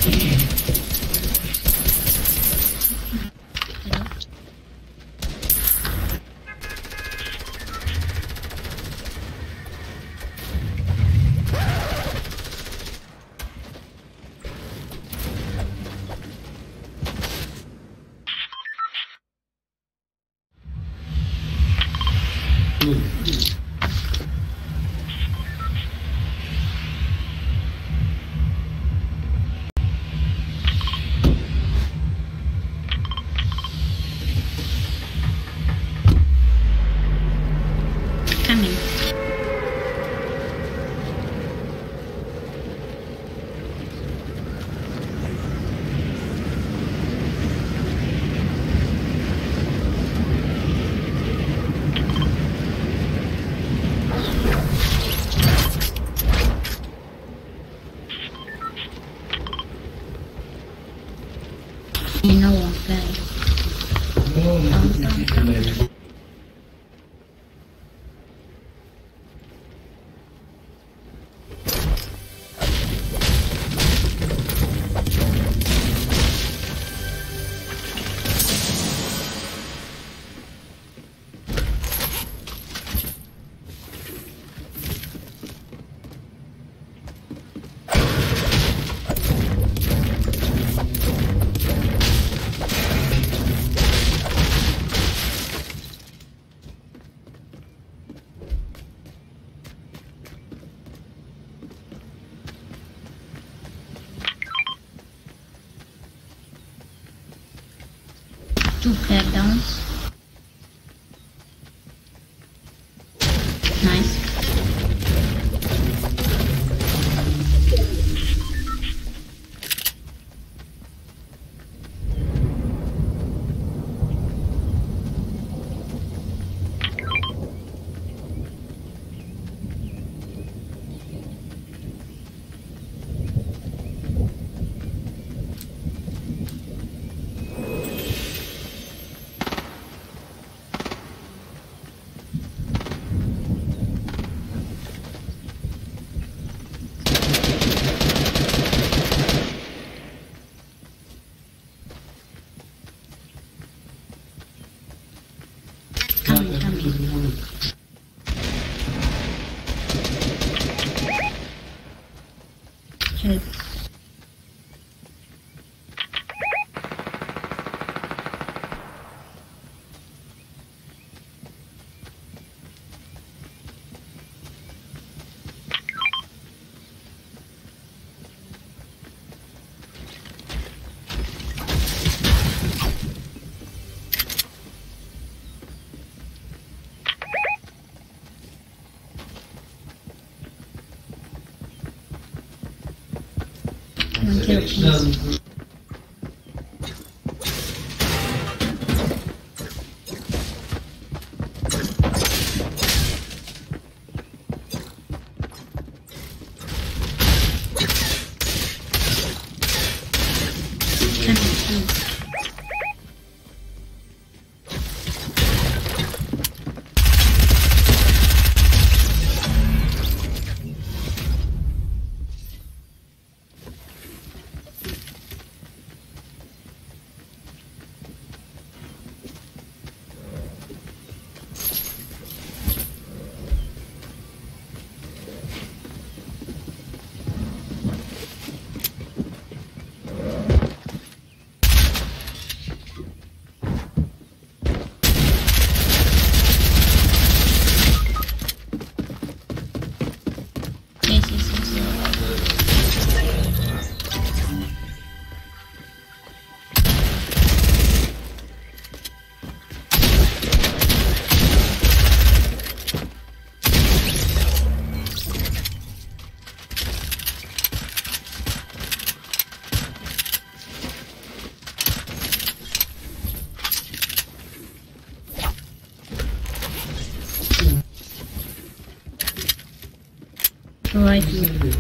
Coming. You know what, guys? Two pair downs. Nice. Coming. Help. One kill, please. Right here.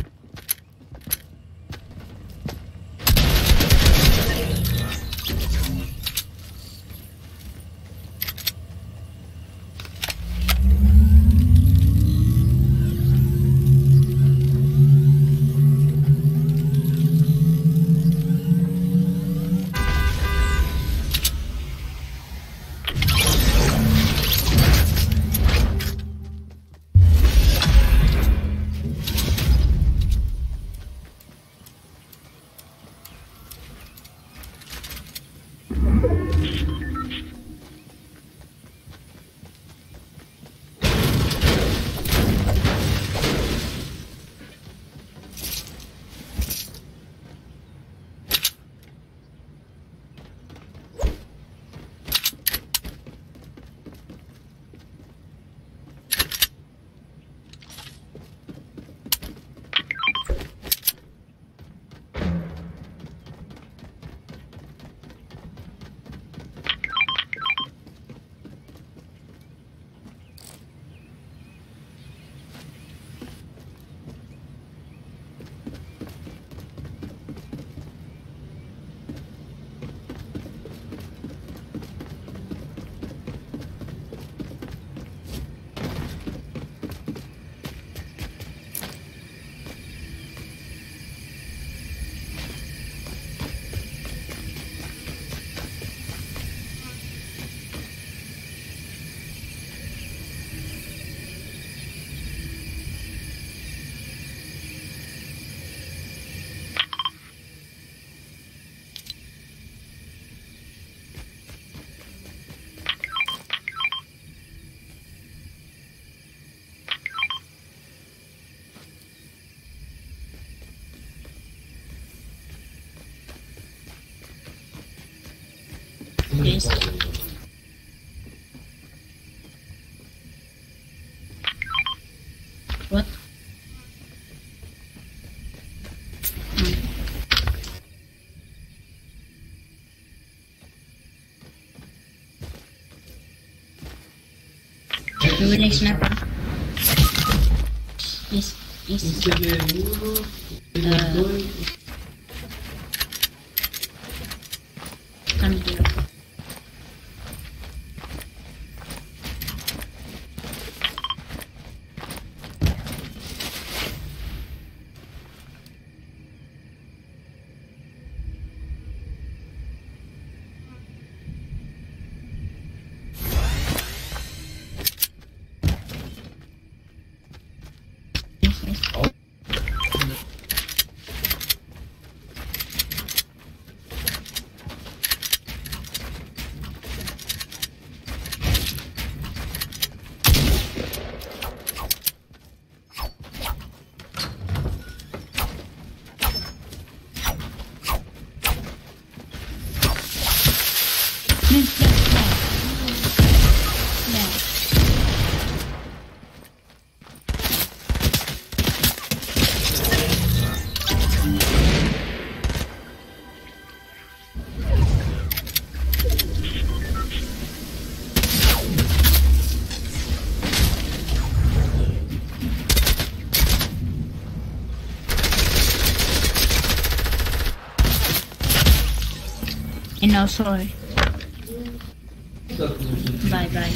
Please. What? Village sniper. Yes, yes. Come here. No, sorry. Bye bye.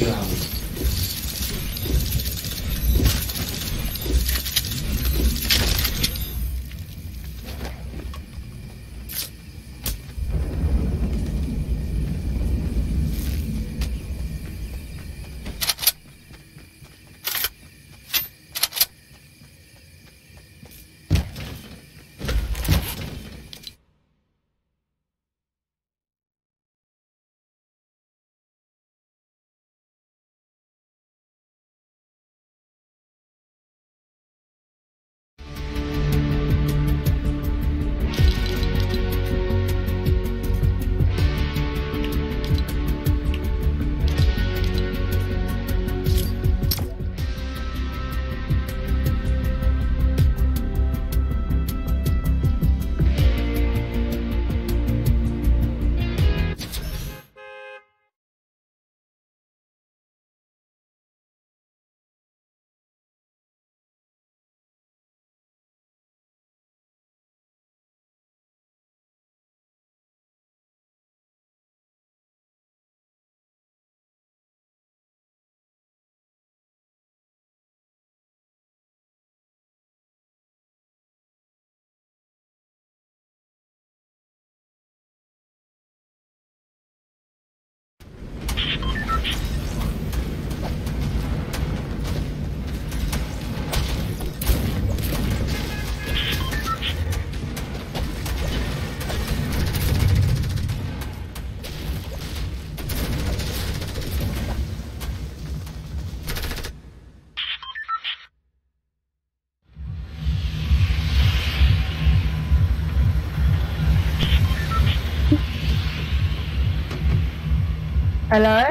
Hello?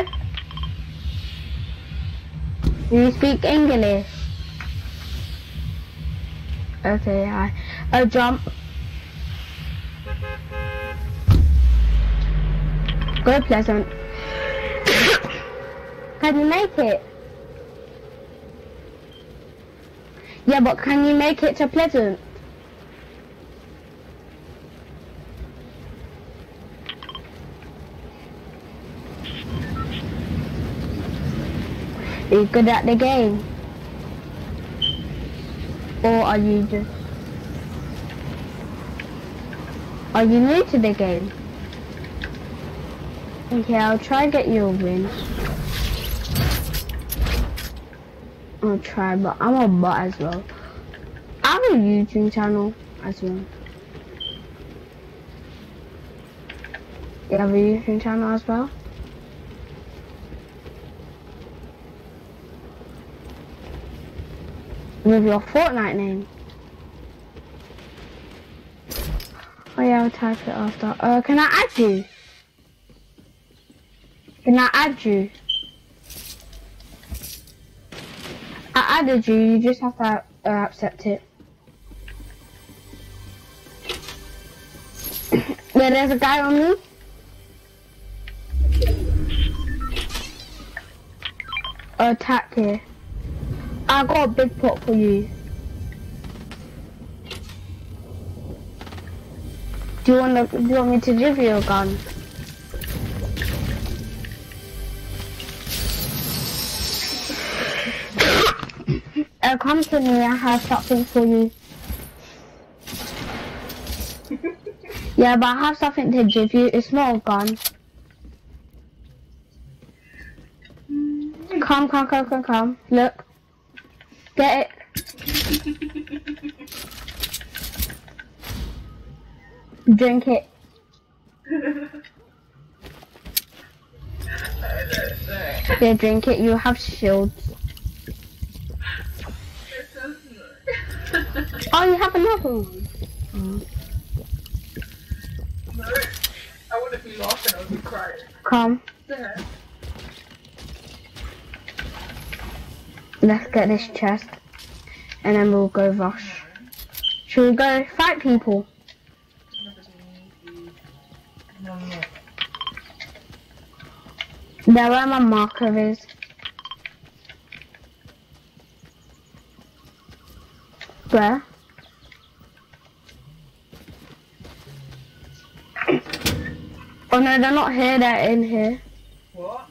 Do you speak English? Okay, I jump. Go Pleasant. Can you make it? Yeah, but can you make it to Pleasant? Are you good at the game? Or are you just... Are you new to the game? Okay, I'll try get you a win. I'll try, but I'm a bot as well. I have a YouTube channel as well. You have a YouTube channel as well? With your Fortnite name? Oh yeah, I'll type it after. Can I add you? Can I add you? I added you, you just have to accept it. Yeah, there's a guy on me. Attack here. I got a big pot for you. Do you want me to give you a gun? Come to me, I have something for you. Yeah, but I have something to give you. It's not a gun. Come. Look. Get it. Drink it. Yeah, drink it. You have shields. Oh, you have another one. No, I wouldn't be laughing, I would be crying. Come. Yeah. Let's get this chest. And then we'll go rush. Should we go fight people? No. There where my marker is. Where? Oh no, they're not here, they're in here. What?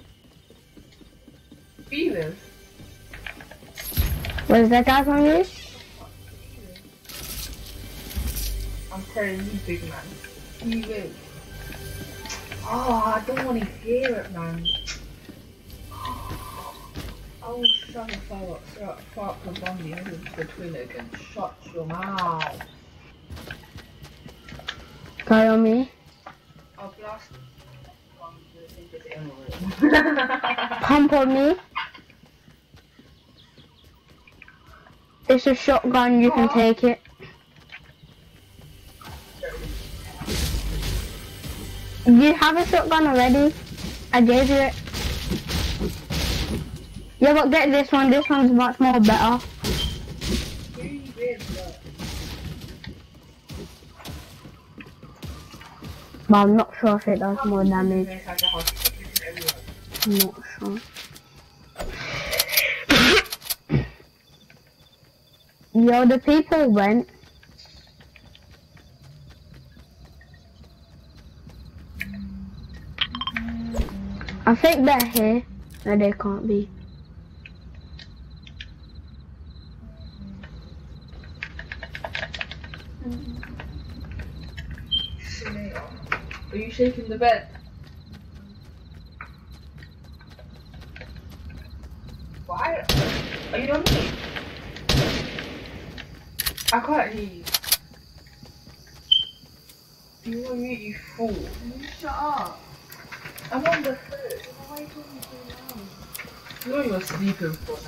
Feelers? Was there guys on you? I'm telling you, big man. Feelers. Oh, I don't want to hear it, man. I will shove a fuck a bomb into the toilet and shut your mouth. Guy on me. I'll blast into the emerald. Pump on me. It's a shotgun, you can take it. You have a shotgun already? I gave you it. Yeah, but get this one's much more better. But I'm not sure if it does more damage. I'm not sure. Yo, the people went. I think they're here. No, they can't be. Are you shaking the bed? Why? Are you on me? I can't hear you. You on mute, you fool. Shut up. I'm on the foot. Why are you talking so loud? You know you're sleeping for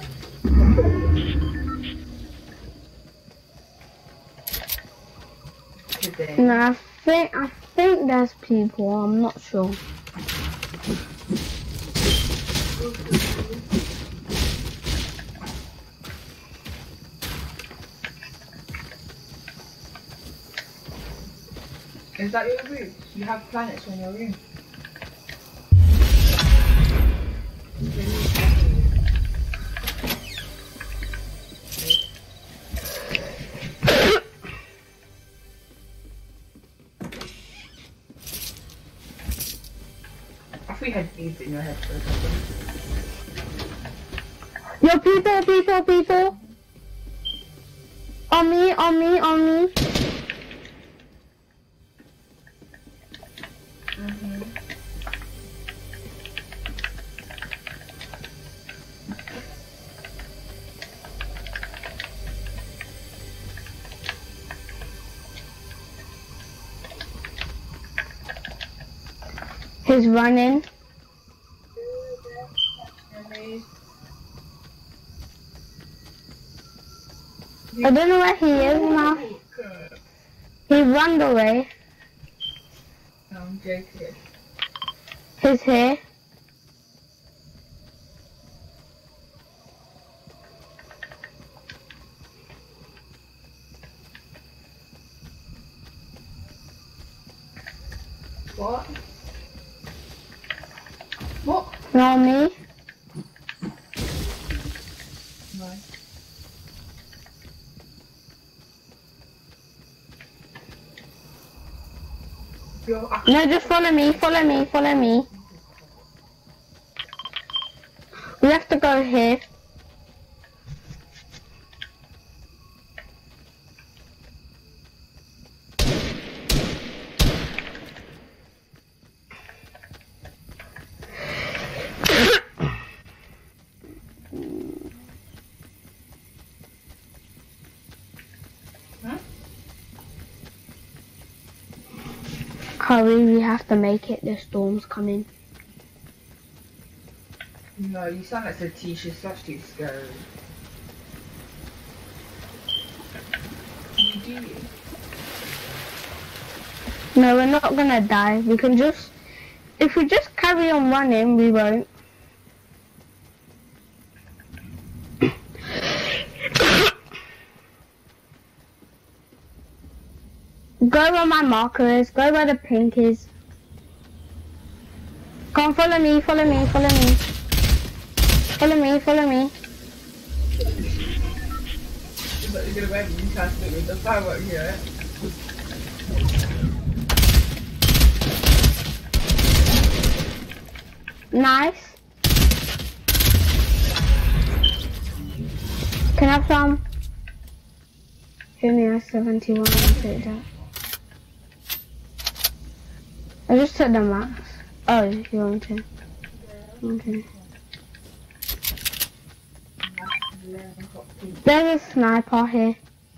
today. No, I think there's people. I'm not sure. Is that your room? You have planets on your room. I thought you had beads in your head for a second. Yo, people! On me! He's running. I don't know where he is now. He ran away. I'm joking. He's here. What? What? Not me. No. No, just follow me, follow me, follow me. We have to go here. Hurry, we have to make it, the storm's coming. No, you sound like Satisha, such too scary. You do. No, we're not gonna die. We can just, if we just carry on running, we won't. Go where my marker is, go where the pink is. Come follow me, follow me, follow me. Follow me, follow me. But you're gonna make me cast it with the firework here. Nice. Can I have some? Give me a 71 and take that. I just took the max. Oh, you want to? Okay. There's a sniper here.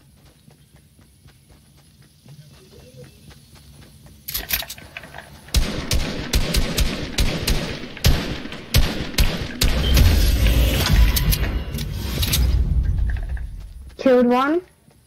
Killed one.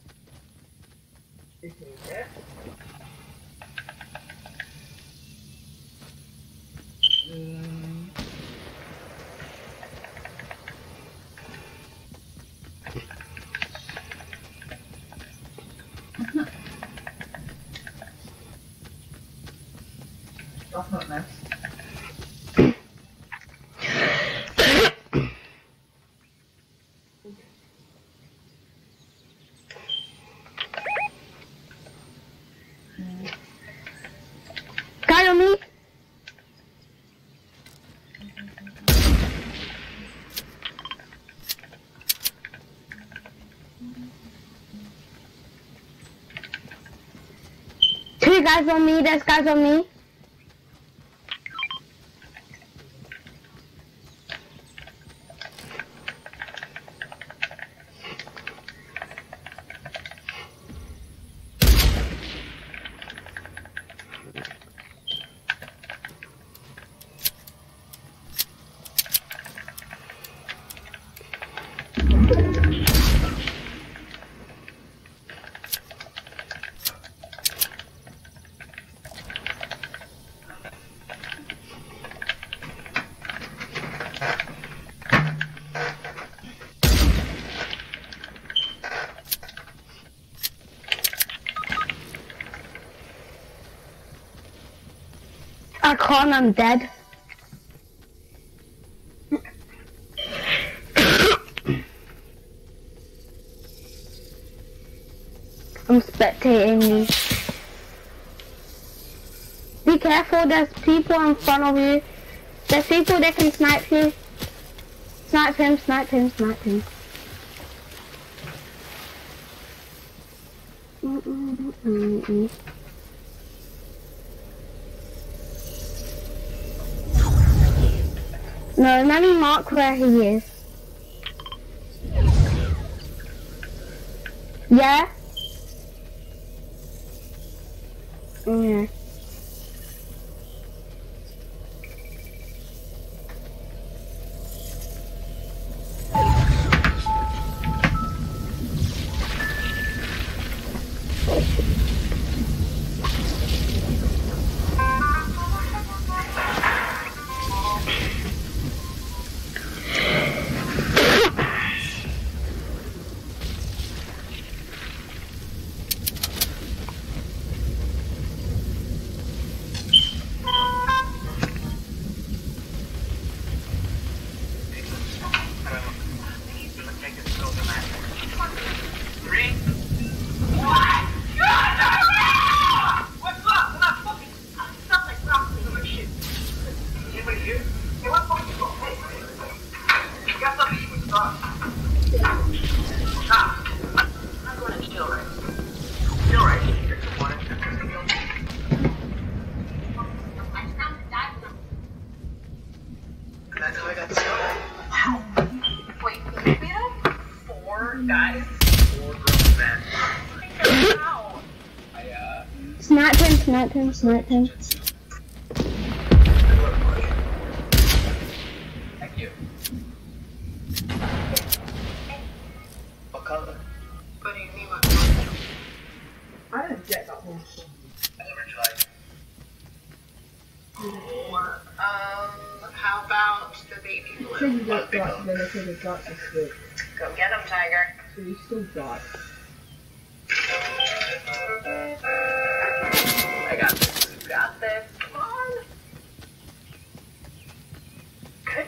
That's not nice. Guy on me. Two guys on me, there's guys on me. I can't, I'm dead. I'm spectating you. Be careful, there's people in front of you. There's people that can snipe you. Snipe him, snipe him, snipe him. No, let me mark where he is. Yeah? Yeah. snipe him, snipe him. Thank you. What color? What do you mean by I didn't get that whole song. I never tried. How about the baby blue? Then I could have got this good. Go get him, Tiger. So you still got. I got this. You got this. Come on. Good.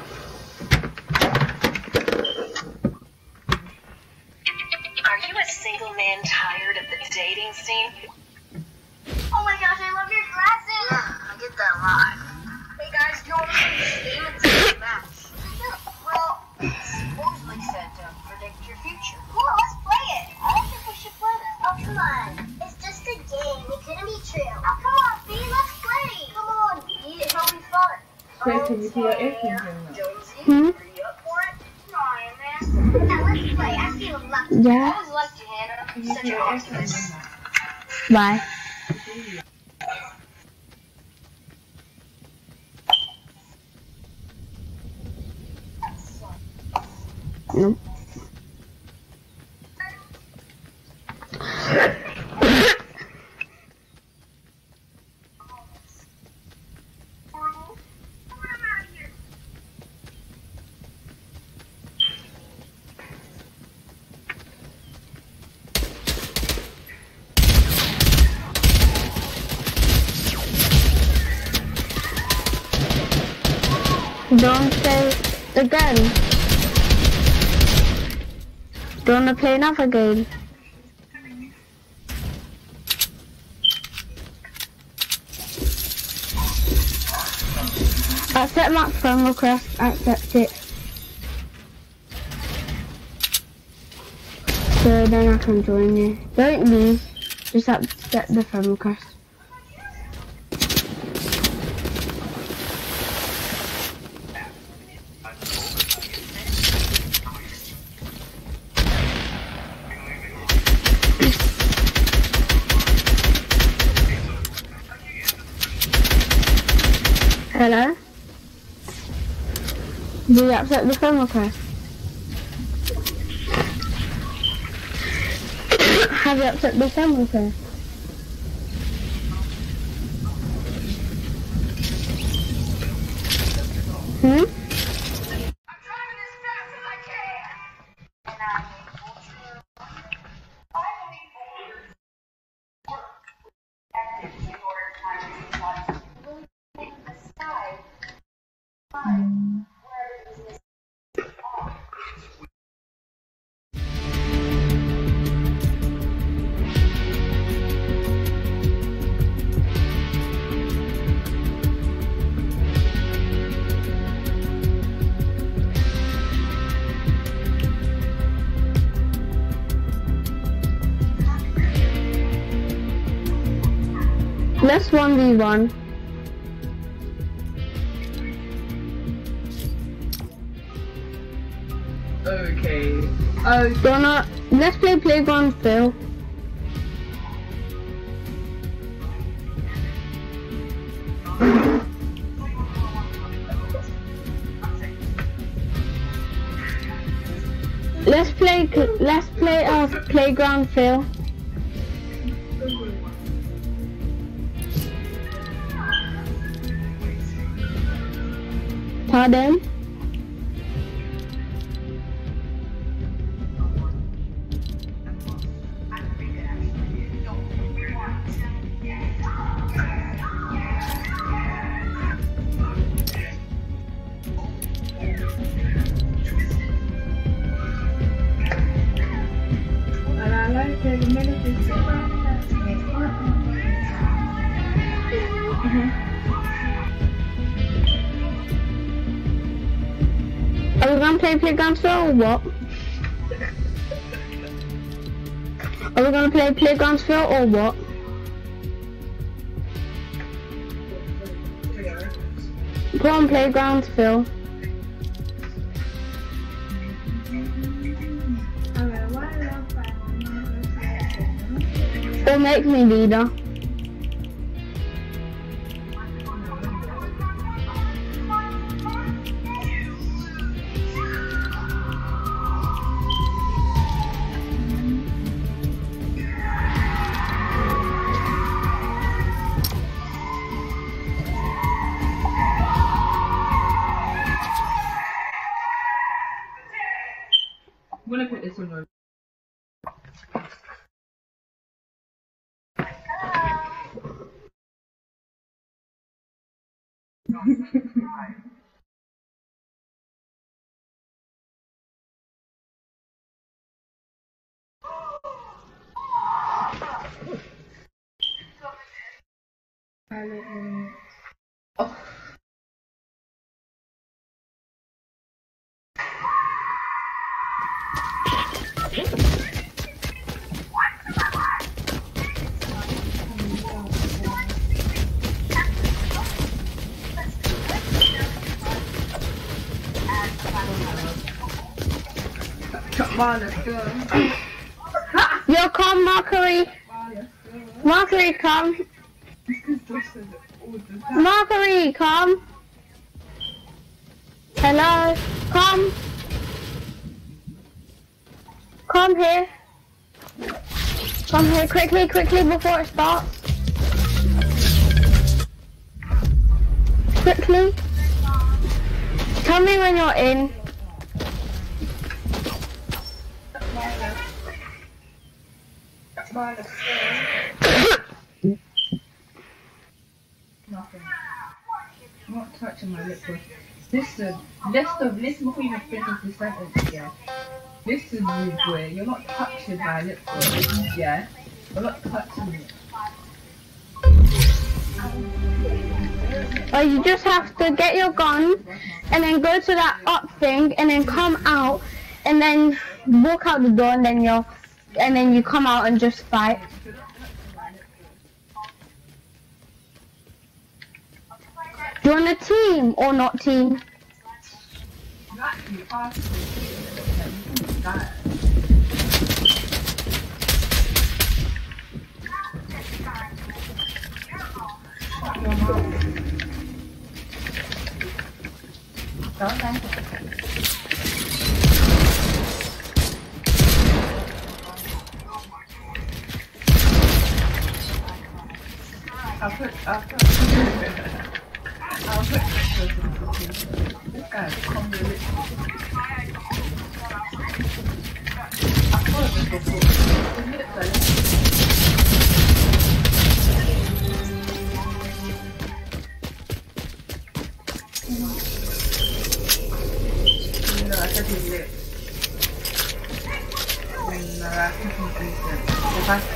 Are you a single man tired of the dating scene? Oh my gosh, I love your glasses! Yeah, I get that a lot. Hey guys, do you want to play this game and see the match? Well, Supposedly said to predict your future. cool, let's play it! I don't think we should play this. Oh, come on. It's just a game. It couldn't be true. Oh, come on, Fee, let's play! Come on, Fee, it'll be fun. So can you put your earphones in now? Jonesy, Hmm? are you up for it? No, I am, man. Now let's play. I feel lucky. I Yeah, always liked you, Hannah. Can you Such put an your optimist. earphones in now? bye. Nope. Don't play again. Do you wanna play another game? Accept Matt's friend request, accept it. So then I can join you. Don't leave, just accept the friend request. Hello? Do you accept the friend request? Have you accepted the friend request? Hmm? I'm driving as fast as I can! And I'm ultra... I don't need orders. Work. Active in order time to in the sky. Fine. Where is this? Let's 1v1. Okay. Oh, Donna, let's play Playground Phil. Let's play Playground Phil. Pardon? and I like the minutes. Are we gonna play Playground Phil or what? Are we gonna play Playground Phil or what? Put on Playground Phil. Or make me leader. this one over. Oh. Come on, let's go. Yo, come, Mockery. Mockery, come. Mockery, come. Hello, come. Come here. Come here, quickly, quickly, before it starts. Quickly. Tell me when you're in. Nothing. I'm not touching my lip gloss. Listen before you even finish the sentence, yeah. Listen, you boy, you're not touching my lip gloss, yeah? You're not touching it. Or you just have to get your gun and then go to that up thing and then come out and then walk out the door and then you come out and just fight. Do you want a team or not team? I'll put this guy's combo rich. I've thought of this before. His lips are little. No, I said his lips. No, I think he's decent. If I...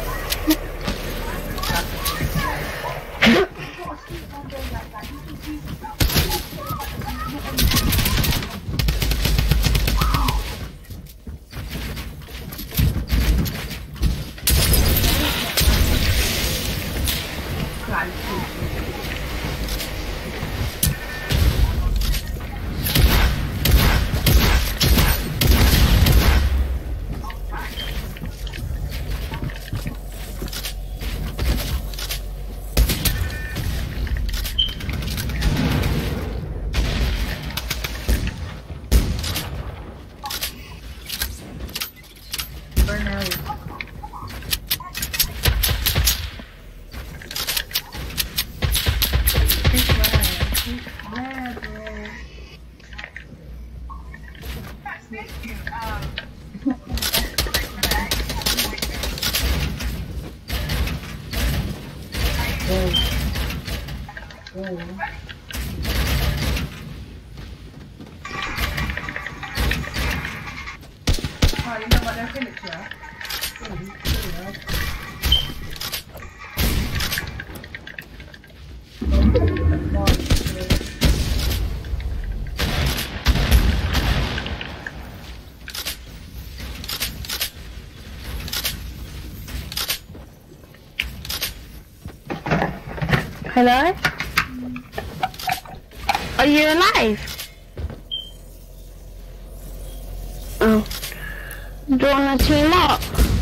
Hello? Are you alive? Oh. Do you want to team up?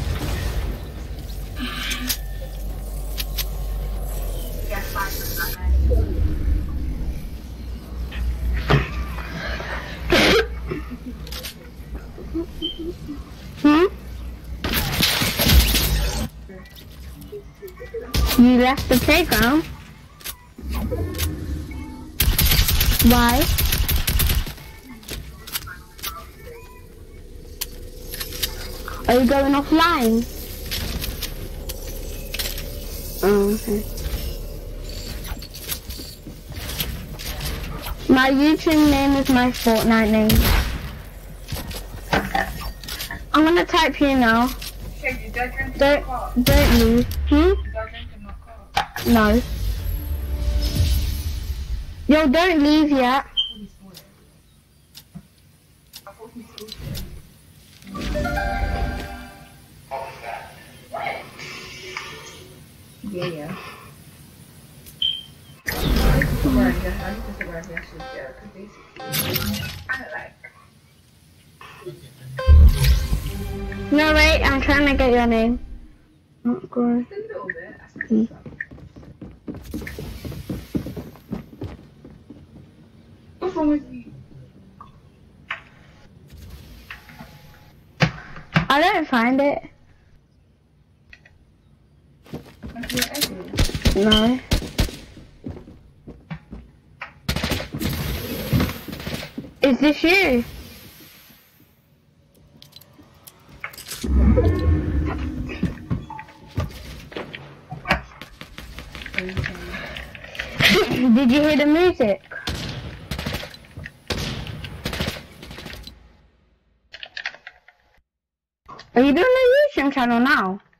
You left the playground? Why? Are you going offline? Oh, okay. My YouTube name is my Fortnite name. I'm gonna type here now. Shake, you did drink in my car. Don't leave. Hmm? You did drink in my car. No. Yo, don't leave yet. I thought he stole it. Yeah. I need to survive that shit, yeah, because basically, I like. No, wait, I'm trying to get your name. Oh, God. Just a little bit. What's wrong with you? I don't find it. Like you're ugly. No. Is this you? Did you hear the music? Are you doing a YouTube channel now?